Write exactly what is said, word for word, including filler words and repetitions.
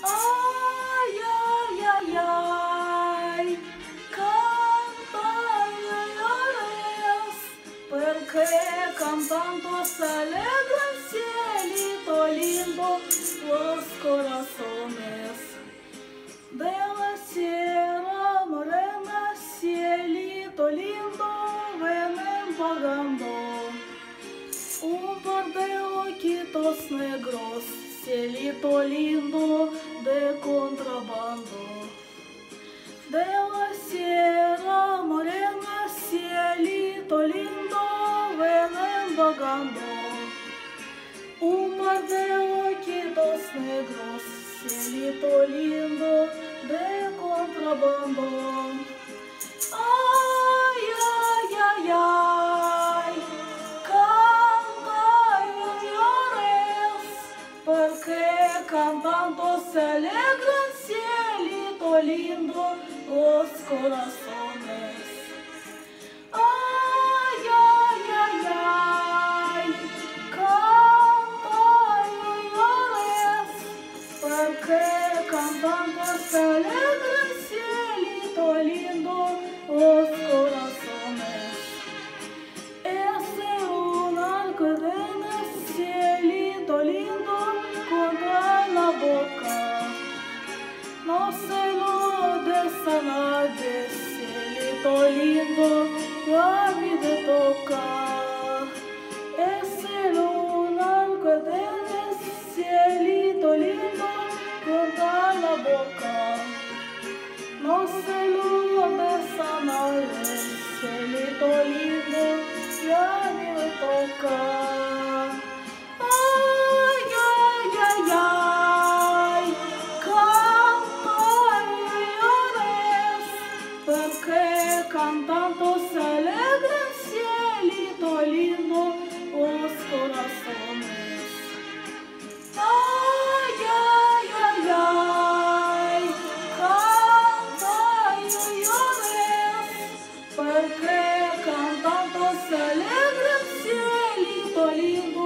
Ay, ay, ay, ay, canta llores, perché cantando se alegran cielito lindo los corazones de la sierra morena, cielito lindo, ven pagando un par de ojitos negros, cielito lindo de contrabando. De la sierra morena, cielito lindo, ven vagando un par de ojitos negros, cielito lindo de contrabando. Ay, ay, ay, ay, canta y llores, porque cantando se alegran, cielito lindo, los corazones. Ay, ay, ay, ay, canta y llores, porque cantando se alegran, cielito lindo, los corazones. Ese lunar que tienes, cielito lindo, contra la boca, no se lo des a nadie, cielito lindo, que a mí te toca. Ese lunar que tienes, cielito lindo, contra la boca, no se lo des a nadie, cielito lindo, que a mí me toca. Ay, ay, ay, ay, canta y llores, porque cantando se alegran, cielito lindo, los corazones. Ay, ay, ay, ay, canta y llores, porque cantando se alegran, cielito lindo,